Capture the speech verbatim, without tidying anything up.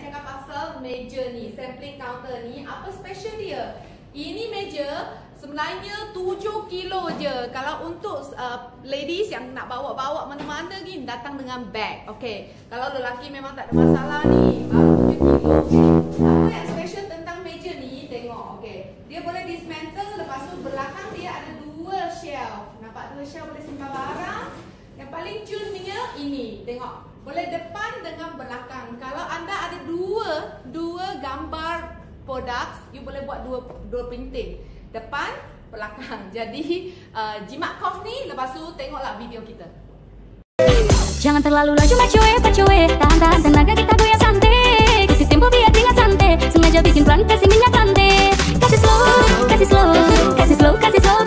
cakap pasal meja ni, sampling counter ni, apa special dia? Ini meja sebenarnya tujuh kilo je. Kalau untuk uh, ladies yang nak bawa-bawa mana-mana ni, datang dengan bag. Okey. Kalau lelaki memang tak ada masalah ni, baru tujuh kilo. Apa yang special tentang meja ni, tengok. Okey. Dia boleh dismantle, lepas tu belakang dia ada dua shelf. Nampak dua shelf boleh simpan barang. Yang paling cunnya ini, tengok. Boleh depan dengan belakang. Kalau anda ada dua dua gambar produk, you boleh buat dua dua printing. Depan, belakang. Jadi, uh, jimat kos ni, lepas tu tengoklah video kita. Jangan terlalu laju macoe, pacoe. Tahan-tahan tenaga kita goyang santai. Kasih tempo biar ringan santai. Sengaja bikin pelan, kasih minyak lantai. Kasih slow, kasih slow, kasih slow, kasih slow.